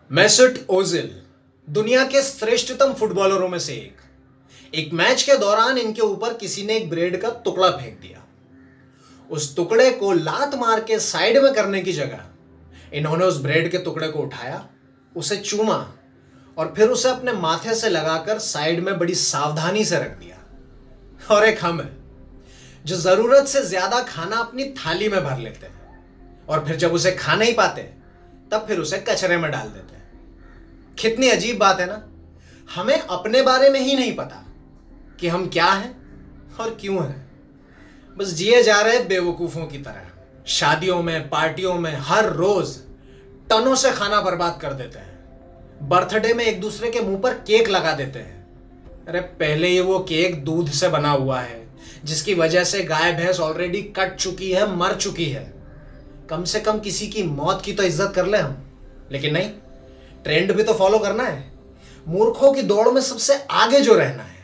मेसुट Ozil दुनिया के श्रेष्ठतम फुटबॉलरों में से एक मैच के दौरान इनके ऊपर किसी ने एक ब्रेड का टुकड़ा फेंक दिया। उस टुकड़े को लात मार के साइड में करने की जगह इन्होंने उस ब्रेड के टुकड़े को उठाया, उसे चूमा और फिर उसे अपने माथे से लगाकर साइड में बड़ी सावधानी से रख दिया। और एक हम है जो जरूरत से ज्यादा खाना अपनी थाली में भर लेते हैं और फिर जब उसे खा नहीं पाते तब फिर उसे कचरे में डाल देते हैं। कितनी अजीब बात है ना। हमें अपने बारे में ही नहीं पता कि हम क्या हैं और क्यों हैं। बस जिए जा रहे बेवकूफों की तरह। शादियों में, पार्टियों में हर रोज टनों से खाना बर्बाद कर देते हैं। बर्थडे में एक दूसरे के मुंह पर केक लगा देते हैं। अरे पहले ही वो केक दूध से बना हुआ है जिसकी वजह से गाय भैंस ऑलरेडी कट चुकी है, मर चुकी है। कम से कम किसी की मौत की तो इज्जत कर ले हम। लेकिन नहीं, ट्रेंड भी तो फॉलो करना है। मूर्खों की दौड़ में सबसे आगे जो रहना है